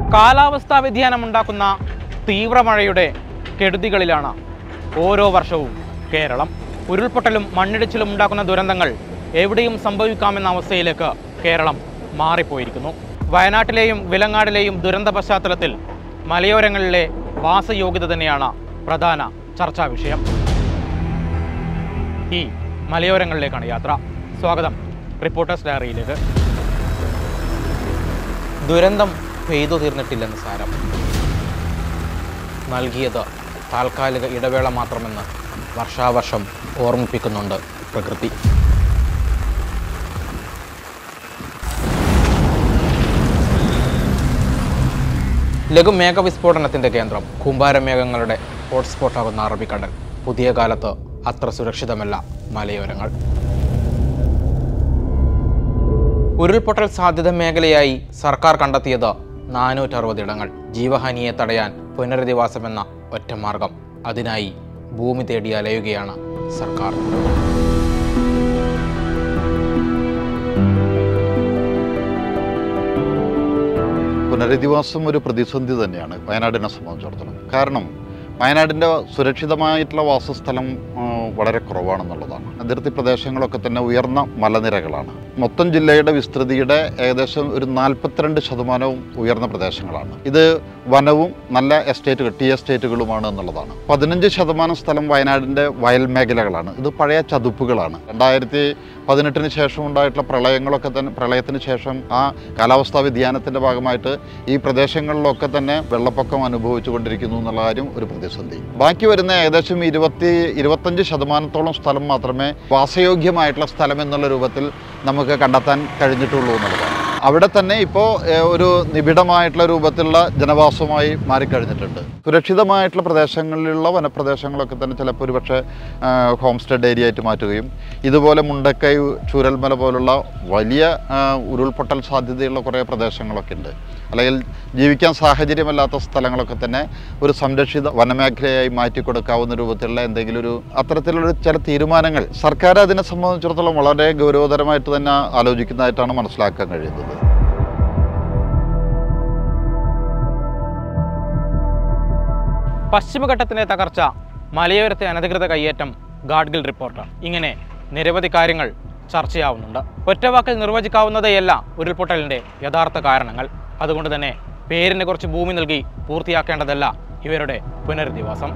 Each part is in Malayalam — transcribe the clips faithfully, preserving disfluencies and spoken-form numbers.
കാലാവസ്ഥാ വ്യതിയാനമുണ്ടാക്കുന്ന തീവ്രമഴയുടെ കെടുതികളിലാണ് ഓരോ വർഷവും കേരളം. ഉരുൾപൊട്ടലും മണ്ണിടിച്ചിലും ഉണ്ടാക്കുന്ന ദുരന്തങ്ങൾ എവിടെയും സംഭവിക്കാമെന്ന അവസ്ഥയിലേക്ക് കേരളം മാറിപ്പോയിരിക്കുന്നു. വയനാട്ടിലെയും വിലങ്ങാടിലെയും ദുരന്ത പശ്ചാത്തലത്തിൽ മലയോരങ്ങളിലെ വാസയോഗ്യത തന്നെയാണ് പ്രധാന ചർച്ചാ വിഷയം. ഈ മലയോരങ്ങളിലേക്കാണ് യാത്ര. സ്വാഗതം റിപ്പോർട്ടേഴ്സ് ഡയറിയിലേക്ക്. ദുരന്തം പെയ്തു തീർന്നിട്ടില്ലെന്ന് സാരം. നൽകിയത് താൽക്കാലിക ഇടവേള മാത്രമെന്ന് വർഷാവർഷം ഓർമ്മിപ്പിക്കുന്നുണ്ട് പ്രകൃതി. ലഘുമേഘ വിസ്ഫോടനത്തിൻ്റെ കേന്ദ്രം, കൂമ്പാരമേഘങ്ങളുടെ ഹോട്ട്സ്പോട്ടാകുന്ന അറബിക്കടൽ. പുതിയ കാലത്ത് അത്ര സുരക്ഷിതമല്ല മലയോരങ്ങൾ. ഉരുൾപൊട്ടൽ സാധ്യത മേഖലയായി സർക്കാർ കണ്ടെത്തിയത് നാനൂറ്ററുപത് ഇടങ്ങൾ. ജീവഹാനിയെ തടയാൻ പുനരധിവാസമെന്ന ഒറ്റമാർഗം. അതിനായി ഭൂമി തേടി അലയുകയാണ് സർക്കാർ. പുനരധിവാസം ഒരു പ്രതിസന്ധി തന്നെയാണ് വയനാടിനെ സംബന്ധിച്ചിടത്തോളം. കാരണം വയനാടിൻ്റെ സുരക്ഷിതമായിട്ടുള്ള വാസസ്ഥലം വളരെ കുറവാണെന്നുള്ളതാണ്. അതിർത്തി പ്രദേശങ്ങളൊക്കെ തന്നെ ഉയർന്ന മലനിരകളാണ്. മൊത്തം ജില്ലയുടെ വിസ്തൃതിയുടെ ഏകദേശം ഒരു നാൽപ്പത്തിരണ്ട് ശതമാനവും ഉയർന്ന പ്രദേശങ്ങളാണ്. ഇത് വനവും നല്ല എസ്റ്റേറ്റുകൾ ടി എസ്റ്റേറ്റുകളുമാണ് എന്നുള്ളതാണ്. പതിനഞ്ച് ശതമാനം സ്ഥലം വയനാടിൻ്റെ വയൽ മേഖലകളാണ്. ഇത് പഴയ ചതുപ്പുകളാണ്. രണ്ടായിരത്തി പതിനെട്ടിന് ശേഷം ഉണ്ടായിട്ടുള്ള പ്രളയങ്ങളൊക്കെ തന്നെ പ്രളയത്തിന് ശേഷം ആ കാലാവസ്ഥാ വ്യതിയാനത്തിൻ്റെ ഭാഗമായിട്ട് ഈ പ്രദേശങ്ങളിലൊക്കെ തന്നെ വെള്ളപ്പൊക്കം അനുഭവിച്ചു കൊണ്ടിരിക്കുന്നു എന്നുള്ള കാര്യം ഒരു പ്രതിസന്ധി. ബാക്കി വരുന്ന ഏകദേശം ഇരുപത്തി ഇരുപത്തഞ്ച് ശതമാനത്തോളം സ്ഥലം മാത്രമേ വാസയോഗ്യമായിട്ടുള്ള സ്ഥലം എന്നുള്ള രൂപത്തിൽ നമുക്ക് കണ്ടെത്താൻ കഴിഞ്ഞിട്ടുള്ളൂ എന്നുള്ളതാണ്. അവിടെ തന്നെ ഇപ്പോൾ ഒരു നിബിഡമായിട്ടുള്ള രൂപത്തിലുള്ള ജനവാസമായി മാറിക്കഴിഞ്ഞിട്ടുണ്ട്. സുരക്ഷിതമായിട്ടുള്ള പ്രദേശങ്ങളിലുള്ള വനപ്രദേശങ്ങളൊക്കെ തന്നെ ചിലപ്പോൾ ഒരു പക്ഷേ ഹോം സ്റ്റേ ഏരിയ ആയിട്ട് മാറ്റുകയും ഇതുപോലെ മുണ്ടക്കൈ, ചൂരൽമല പോലുള്ള വലിയ ഉരുൾപൊട്ടൽ സാധ്യതയുള്ള കുറേ പ്രദേശങ്ങളൊക്കെ ഉണ്ട്. അല്ലെങ്കിൽ ജീവിക്കാൻ സാഹചര്യമല്ലാത്ത സ്ഥലങ്ങളൊക്കെ തന്നെ ഒരു സംരക്ഷിത വനമേഖലയായി മാറ്റിക്കൊടുക്കാവുന്ന രൂപത്തിലുള്ള എന്തെങ്കിലും ഒരു അത്തരത്തിലുള്ള ചില തീരുമാനങ്ങൾ സർക്കാർ അതിനെ സംബന്ധിച്ചിടത്തോളം വളരെ ഗൗരവതരമായിട്ട് തന്നെ ആലോചിക്കുന്നതായിട്ടാണ് മനസ്സിലാക്കാൻ കഴിയുന്നത്. പശ്ചിമഘട്ടത്തിൻ്റെ തകർച്ച, മലയോരത്തെ അനധികൃത കയ്യേറ്റം, ഗാഡ്ഗിൽ റിപ്പോർട്ട്, ഇങ്ങനെ നിരവധി കാര്യങ്ങൾ ചർച്ചയാവുന്നുണ്ട്. ഒറ്റവാക്കിൽ നിർവചിക്കാവുന്നതേയല്ല ഉരുൾപൊട്ടലിൻ്റെ യഥാർത്ഥ കാരണങ്ങൾ. അതുകൊണ്ട് തന്നെ പേരിന് കുറച്ച് ഭൂമി നൽകി പൂർത്തിയാക്കേണ്ടതല്ല ഇവരുടെ പുനരധിവാസം.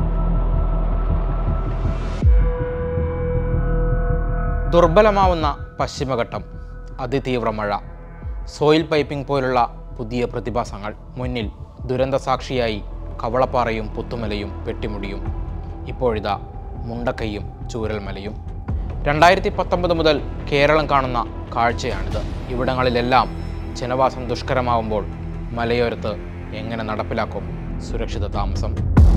ദുർബലമാവുന്ന പശ്ചിമഘട്ടം, അതിതീവ്ര മഴ, സോയിൽ പൈപ്പിംഗ് പോലുള്ള പുതിയ പ്രതിഭാസങ്ങൾ. മുന്നിൽ ദുരന്തസാക്ഷിയായി കവളപ്പാറയും പുത്തുമലയും പെട്ടിമുടിയും. ഇപ്പോഴിതാ മുണ്ടക്കൈയും ചൂരൽമലയും. രണ്ടായിരത്തി പത്തൊമ്പത് മുതൽ കേരളം കാണുന്ന കാഴ്ചയാണിത്. ഇവിടങ്ങളിലെല്ലാം ജനവാസം ദുഷ്കരമാവുമ്പോൾ മലയോരത്ത് എങ്ങനെ നടപ്പിലാക്കും സുരക്ഷിത താമസം?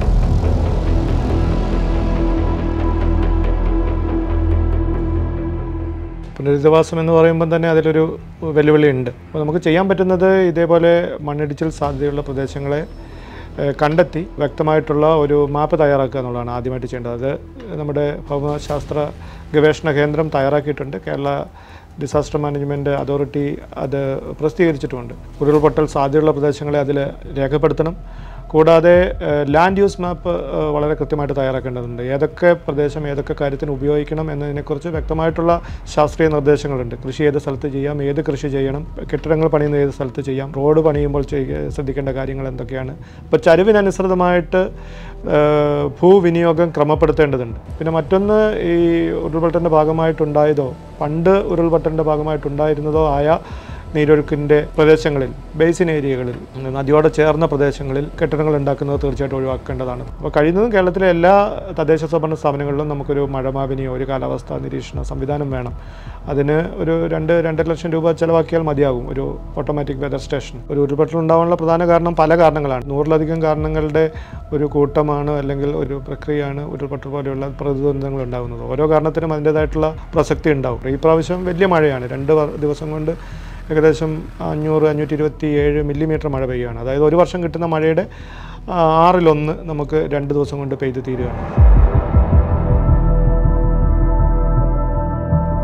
പുനരധിവാസം എന്ന് പറയുമ്പോൾ തന്നെ അതിലൊരു വെല്ലുവിളി ഉണ്ട്. അപ്പോൾ നമുക്ക് ചെയ്യാൻ പറ്റുന്നത് ഇതേപോലെ മണ്ണിടിച്ചിൽ സാധ്യതയുള്ള പ്രദേശങ്ങളെ കണ്ടെത്തി വ്യക്തമായിട്ടുള്ള ഒരു മാപ്പ് തയ്യാറാക്കുക എന്നുള്ളതാണ് ആദ്യമായിട്ട് ചെയ്യേണ്ടത്. അത് നമ്മുടെ ഭൗമശാസ്ത്ര ഗവേഷണ കേന്ദ്രം തയ്യാറാക്കിയിട്ടുണ്ട്. കേരള ഡിസാസ്റ്റർ മാനേജ്മെൻറ്റ് അതോറിറ്റി അത് പ്രസിദ്ധീകരിച്ചിട്ടുമുണ്ട്. ഉരുൾപൊട്ടൽ സാധ്യതയുള്ള പ്രദേശങ്ങളെ അതിൽ രേഖപ്പെടുത്തണം. കൂടാതെ ലാൻഡ് യൂസ് മാപ്പ് വളരെ കൃത്യമായിട്ട് തയ്യാറാക്കേണ്ടതുണ്ട്. ഏതൊക്കെ പ്രദേശം ഏതൊക്കെ കാര്യത്തിന് ഉപയോഗിക്കണം എന്നതിനെക്കുറിച്ച് വ്യക്തമായിട്ടുള്ള ശാസ്ത്രീയ നിർദ്ദേശങ്ങളുണ്ട്. കൃഷി ഏത് സ്ഥലത്ത് ചെയ്യാം, ഏത് കൃഷി ചെയ്യണം, കെട്ടിടങ്ങൾ പണിയുന്ന ഏത് സ്ഥലത്ത് ചെയ്യാം, റോഡ് പണിയുമ്പോൾ ശ്രദ്ധിക്കേണ്ട കാര്യങ്ങൾ എന്തൊക്കെയാണ്. അപ്പോൾ ചരിവിനനുസൃതമായിട്ട് ഭൂവിനിയോഗം ക്രമപ്പെടുത്തേണ്ടതുണ്ട്. പിന്നെ മറ്റൊന്ന്, ഈ ഉരുൾപൊട്ടലിൻ്റെ ഭാഗമായിട്ടുണ്ടായതോ പണ്ട് ഉരുൾപൊട്ടലിൻ്റെ ഭാഗമായിട്ടുണ്ടായിരുന്നതോ ആയ നീരൊഴുക്കിൻ്റെ പ്രദേശങ്ങളിൽ, ബേസിൻ ഏരിയകളിൽ, നദിയോട് ചേർന്ന പ്രദേശങ്ങളിൽ കെട്ടിടങ്ങൾ ഉണ്ടാക്കുന്നത് തീർച്ചയായിട്ടും ഒഴിവാക്കേണ്ടതാണ്. അപ്പോൾ കഴിയുന്നതും കേരളത്തിലെ എല്ലാ തദ്ദേശ സ്വയംഭരണ സ്ഥാപനങ്ങളിലും നമുക്കൊരു മഴമാപിനിയോ ഒരു കാലാവസ്ഥാ നിരീക്ഷണ സംവിധാനം വേണം. അതിന് ഒരു രണ്ട് രണ്ടര ലക്ഷം രൂപ ചിലവാക്കിയാൽ മതിയാകും ഒരു ഓട്ടോമാറ്റിക് വെതർ സ്റ്റേഷൻ. ഒരു ഉരുൾപൊട്ടൽ ഉണ്ടാവാനുള്ള പ്രധാന കാരണം പല കാരണങ്ങളാണ്. നൂറിലധികം കാരണങ്ങളുടെ ഒരു കൂട്ടമാണ് അല്ലെങ്കിൽ ഒരു പ്രക്രിയയാണ് ഉരുൾപൊട്ടൽ പോലെയുള്ള പ്രതിദുരന്തങ്ങൾ ഉണ്ടാകുന്നത്. ഓരോ കാരണത്തിനും അതിൻ്റേതായിട്ടുള്ള പ്രസക്തി ഉണ്ടാവും. ഈ പ്രാവശ്യം വലിയ മഴയാണ്. രണ്ട് ദിവസം കൊണ്ട് ഏകദേശം അഞ്ഞൂറ് അഞ്ഞൂറ്റി ഇരുപത്തി ഏഴ് മില്ലിമീറ്റർ മഴ പെയ്യുകയാണ്. അതായത് ഒരു വർഷം കിട്ടുന്ന മഴയുടെ ആറിലൊന്ന് നമുക്ക് രണ്ട് ദിവസം കൊണ്ട് പെയ്ത് തീരുകയാണ്.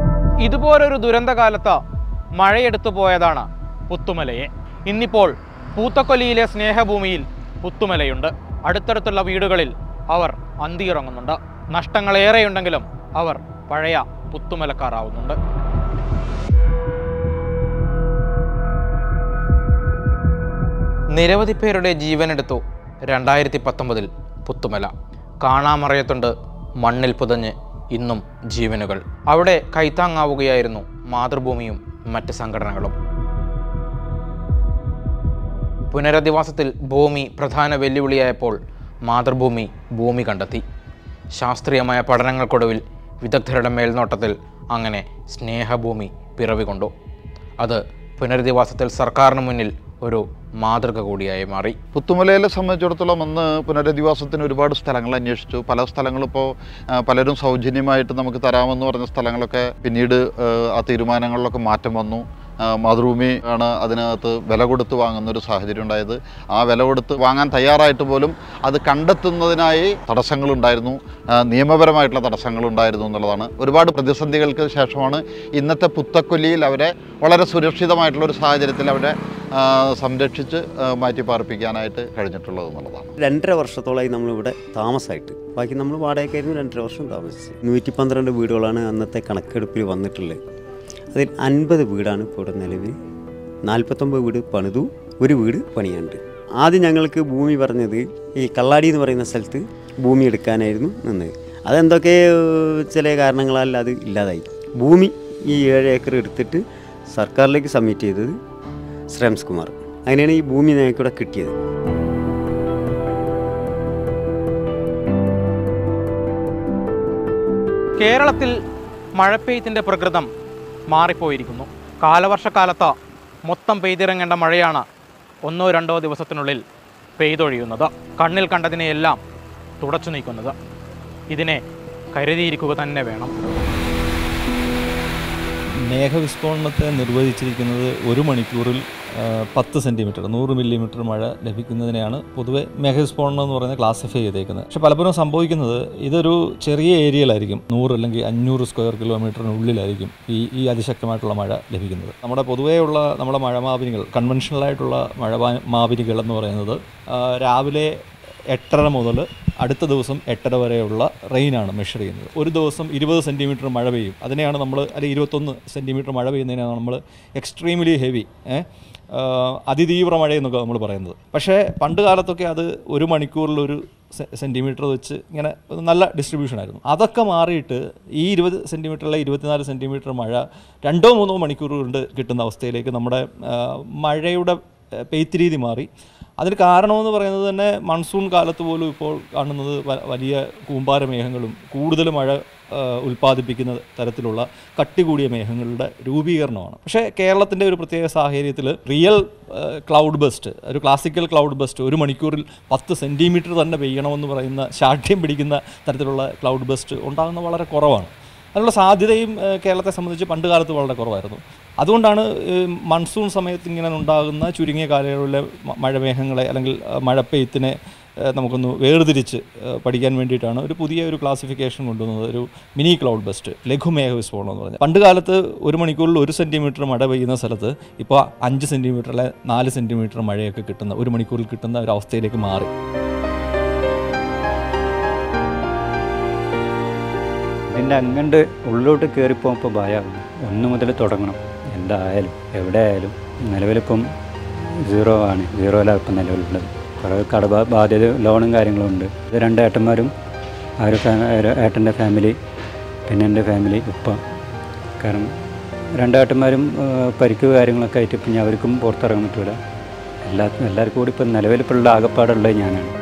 ഇതുപോലൊരു ദുരന്തകാലത്ത് മഴയെടുത്തു പോയതാണ് പുത്തുമലയെ. ഇന്നിപ്പോൾ പൂത്തക്കൊല്ലിയിലെ സ്നേഹഭൂമിയിൽ പുത്തുമലയുണ്ട്. അടുത്തടുത്തുള്ള വീടുകളിൽ അവർ അന്തിയിറങ്ങുന്നുണ്ട്. നഷ്ടങ്ങളേറെയുണ്ടെങ്കിലും അവർ പഴയ പുത്തുമലക്കാരാവുന്നുണ്ട്. നിരവധി പേരുടെ ജീവനെടുത്തു രണ്ടായിരത്തി പത്തൊമ്പതിൽ പുത്തുമല. കാണാമറയത്തുണ്ട് മണ്ണിൽ പുതഞ്ഞ് ഇന്നും ജീവനുകൾ. അവിടെ കൈത്താങ്ങാവുകയായിരുന്നു മാതൃഭൂമിയും മറ്റ് സംഘടനകളും. പുനരധിവാസത്തിൽ ഭൂമി പ്രധാന വെല്ലുവിളിയായപ്പോൾ മാതൃഭൂമി ഭൂമി കണ്ടെത്തി. ശാസ്ത്രീയമായ പഠനങ്ങൾക്കൊടുവിൽ വിദഗ്ധരുടെ മേൽനോട്ടത്തിൽ അങ്ങനെ സ്നേഹഭൂമി പിറവികൊണ്ടു. അത് പുനരധിവാസത്തിൽ സർക്കാരിന് മുന്നിൽ ഒരു മാതൃക കൂടിയായി മാറി. പുത്തുമലയെ സംബന്ധിച്ചിടത്തോളം അന്ന് പുനരധിവാസത്തിന് ഒരുപാട് സ്ഥലങ്ങൾ അന്വേഷിച്ചു. പല സ്ഥലങ്ങളും ഇപ്പോൾ പലരും സൗജന്യമായിട്ട് നമുക്ക് തരാമെന്ന് പറഞ്ഞ സ്ഥലങ്ങളൊക്കെ പിന്നീട് ആ തീരുമാനങ്ങളിലൊക്കെ മാറ്റം വന്നു. മാതൃഭൂമി ആണ് അതിനകത്ത് വില കൊടുത്ത് വാങ്ങുന്നൊരു സാഹചര്യം ഉണ്ടായത്. ആ വില കൊടുത്ത് വാങ്ങാൻ തയ്യാറായിട്ട് പോലും അത് കണ്ടെത്തുന്നതിനായി തടസ്സങ്ങളുണ്ടായിരുന്നു, നിയമപരമായിട്ടുള്ള തടസ്സങ്ങളുണ്ടായിരുന്നു എന്നുള്ളതാണ്. ഒരുപാട് പ്രതിസന്ധികൾക്ക് ശേഷമാണ് ഇന്നത്തെ പുത്തക്കൊല്ലിയിൽ അവരെ വളരെ സുരക്ഷിതമായിട്ടുള്ളൊരു സാഹചര്യത്തിൽ അവരെ സംരക്ഷിച്ച് മാറ്റി പാർപ്പിക്കാനായിട്ട് കഴിഞ്ഞിട്ടുള്ളത് എന്നുള്ളതാണ്. രണ്ടര വർഷത്തോളമായി നമ്മളിവിടെ താമസമായിട്ട്, ബാക്കി നമ്മൾ വാടകയ്ക്കായിരുന്നു രണ്ടര വർഷം താമസിച്ചത്. നൂറ്റി പന്ത്രണ്ട് വീടുകളാണ് അന്നത്തെ കണക്കെടുപ്പിൽ വന്നിട്ടുള്ളത്. അതിൽ അൻപത് വീടാണ് ഇപ്പോൾ ഇവിടെ നിലവിൽ. നാൽപ്പത്തൊമ്പത് വീട് പണിതു, ഒരു വീട് പണിയാണ്ട്. ആദ്യം ഞങ്ങൾക്ക് ഭൂമി പറഞ്ഞത് ഈ കള്ളാടി എന്ന് പറയുന്ന സ്ഥലത്ത് ഭൂമി എടുക്കാനായിരുന്നു നിന്നത്. അതെന്തൊക്കെ ചില കാരണങ്ങളാൽ അത് ഇല്ലാതായി. ഭൂമി ഈ ഏഴ് ഏക്കർ എടുത്തിട്ട് സർക്കാരിലേക്ക് സബ്മിറ്റ് ചെയ്തത് ശ്രേംസ് കുമാർ. അങ്ങനെയാണ് ഈ ഭൂമി ഞങ്ങൾക്കിവിടെ കിട്ടിയത്. കേരളത്തിൽ മഴപ്പെയ്ത്തിന്റെ പ്രകൃതം മാറിപ്പോയിരിക്കുന്നു. കാലവർഷക്കാലത്ത് മൊത്തം പെയ്തിറങ്ങേണ്ട മഴയാണ് ഒന്നോ രണ്ടോ ദിവസത്തിനുള്ളിൽ പെയ്തൊഴിയുന്നത്. കണ്ണിൽ കണ്ടതിനെയെല്ലാം തുടച്ചു നീക്കുന്നത്. ഇതിനെ കരുതിയിരിക്കുക തന്നെ വേണം. മേഘവിസ്ഫോടനത്തെ നിർവചിച്ചിരിക്കുന്നത് ഒരു മണിക്കൂറിൽ പത്ത് സെൻറ്റിമീറ്റർ നൂറ് മില്ലിമീറ്റർ മഴ ലഭിക്കുന്നതിനെയാണ് പൊതുവെ മേഘവിസ്ഫോടനം എന്ന് പറയുന്നത് ക്ലാസിഫൈ ചെയ്തേക്കുന്നത്. പക്ഷെ പലപ്പോഴും സംഭവിക്കുന്നത് ഇതൊരു ചെറിയ ഏരിയയിലായിരിക്കും, നൂറ് അല്ലെങ്കിൽ അഞ്ഞൂറ് സ്ക്വയർ കിലോമീറ്ററിനുള്ളിലായിരിക്കും ഈ ഈ അതിശക്തമായിട്ടുള്ള മഴ ലഭിക്കുന്നത്. നമ്മുടെ പൊതുവെയുള്ള നമ്മുടെ മഴമാപിനികൾ, കൺവെൻഷനലായിട്ടുള്ള മഴ മാപിനികൾ എന്ന് പറയുന്നത് രാവിലെ എട്ടര മുതൽ അടുത്ത ദിവസം എട്ടര വരെയുള്ള റെയിനാണ് മെഷർ ചെയ്യുന്നത്. ഒരു ദിവസം ഇരുപത് സെൻറ്റിമീറ്റർ മഴ പെയ്യും. അതിനെയാണ് നമ്മൾ അല്ലെങ്കിൽ ഇരുപത്തൊന്ന് സെൻറ്റിമീറ്റർ മഴ പെയ്യുന്നതിനാണ് നമ്മൾ എക്സ്ട്രീംലി ഹെവി അതിതീവ്ര മഴയെന്നൊക്കെ നമ്മൾ പറയുന്നത്. പക്ഷേ പണ്ട് കാലത്തൊക്കെ അത് ഒരു മണിക്കൂറിലൊരു സെൻറ്റിമീറ്റർ വെച്ച് ഇങ്ങനെ നല്ല ഡിസ്ട്രിബ്യൂഷൻ ആയിരുന്നു. അതൊക്കെ മാറിയിട്ട് ഈ ഇരുപത് സെൻറ്റിമീറ്ററിലെ ഇരുപത്തിനാല് സെൻറ്റിമീറ്റർ മഴ രണ്ടോ മൂന്നോ മണിക്കൂർ കൊണ്ട് കിട്ടുന്ന അവസ്ഥയിലേക്ക് നമ്മുടെ മഴയുടെ പെയ്ത്ത് രീതി മാറി. അതിന് കാരണമെന്ന് പറയുന്നത് തന്നെ മൺസൂൺ കാലത്ത് പോലും ഇപ്പോൾ കാണുന്നത് വലിയ കൂമ്പാര മേഘങ്ങളും കൂടുതൽ മഴ ഉൽപ്പാദിപ്പിക്കുന്ന തരത്തിലുള്ള കട്ടി കൂടിയ മേഘങ്ങളുടെ രൂപീകരണമാണ്. പക്ഷേ കേരളത്തിൻ്റെ ഒരു പ്രത്യേക സാഹചര്യത്തിൽ റിയൽ ക്ലൗഡ് ബസ്റ്റ്, ഒരു ക്ലാസിക്കൽ ക്ലൗഡ് ബസ്റ്റ് ഒരു മണിക്കൂറിൽ പത്ത് സെൻറ്റിമീറ്റർ തന്നെ പെയ്യണമെന്ന് പറയുന്ന ശാഠ്യം പിടിക്കുന്ന തരത്തിലുള്ള ക്ലൗഡ് ബസ്റ്റ് ഉണ്ടാകുന്നത് വളരെ കുറവാണ്. അതിനുള്ള സാധ്യതയും കേരളത്തെ സംബന്ധിച്ച് പണ്ട് കാലത്ത് വളരെ കുറവായിരുന്നു. അതുകൊണ്ടാണ് മൺസൂൺ സമയത്ത് ഇങ്ങനെ ഉണ്ടാകുന്ന ചുരുങ്ങിയ കാലയളവിലെ മഴമേഘങ്ങളെ അല്ലെങ്കിൽ മഴപ്പെയ്ത്തിനെ നമുക്കൊന്ന് വേർതിരിച്ച് പഠിക്കാൻ വേണ്ടിയിട്ടാണ് ഒരു പുതിയ ഒരു ക്ലാസിഫിക്കേഷൻ കൊണ്ടുവന്നത്, ഒരു മിനി ക്ലൗഡ് ബസ്റ്റ്, ലഘുമേഘ വിസ്ഫോടനം എന്ന് പറഞ്ഞാൽ. പണ്ട് കാലത്ത് ഒരു മണിക്കൂറിൽ ഒരു സെൻറ്റിമീറ്റർ മഴ പെയ്യുന്ന സ്ഥലത്ത് ഇപ്പോൾ അഞ്ച് സെൻറ്റിമീറ്ററിലെ നാല് സെൻറ്റിമീറ്റർ മഴയൊക്കെ കിട്ടുന്ന, ഒരു മണിക്കൂറിൽ കിട്ടുന്ന ഒരു അവസ്ഥയിലേക്ക് മാറി. ഇതിൻ്റെ അങ്ങണ്ട് ഉള്ളിലോട്ട് കയറിപ്പോകുമ്പോൾ ഭയമാകുന്നു. ഒന്ന് മുതൽ തുടങ്ങണം. എന്തായാലും എവിടെ ആയാലും നിലവിലിപ്പം സീറോ ആണ്, സീറോയിലാണ് ഇപ്പം നിലവിലുള്ളത്. കുറേ കടബ ബാധ്യത ലോണും കാര്യങ്ങളും ഉണ്ട്. ഇത് രണ്ട് ഏട്ടന്മാരും ആ ഒരു ഫാ ഏട്ടൻ്റെ ഫാമിലി, പിന്നെ എൻ്റെ ഫാമിലി ഉപ്പ. കാരണം രണ്ടേട്ടന്മാരും പരിക്ക് കാര്യങ്ങളൊക്കെ ആയിട്ട് ഇപ്പം ഞാൻ അവർക്കും പുറത്തിറങ്ങാൻ പറ്റില്ല. എല്ലാ എല്ലാവർക്കും കൂടി ഇപ്പം നിലവിലിപ്പോൾ ആകപ്പാടുള്ളത് ഞാനാണ്.